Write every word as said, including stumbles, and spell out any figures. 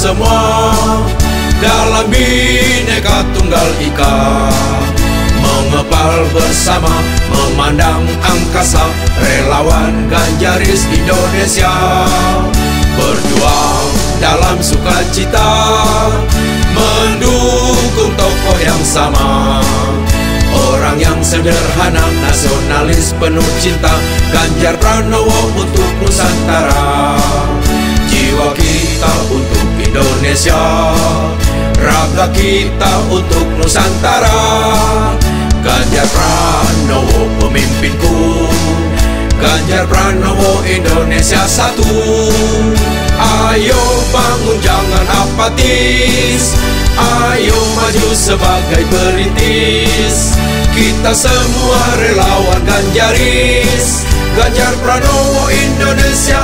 semua dalam Bhinneka Tunggal Ika, mengepal bersama memandang angkasa, relawan Ganjaris Indonesia, berjuang dalam sukacita, mendukung tokoh yang sama, orang yang sederhana, nasionalis penuh cinta, Ganjar Pranowo untuk Nusantara. Jiwa kita untuk Indonesia, raga kita untuk Nusantara. Ganjar Pranowo pemimpinku, Ganjar Pranowo Indonesia satu. Ayo bangun jangan apatis, ayo maju sebagai perintis. Kita semua relawan Ganjaris, Ganjar Pranowo Indonesia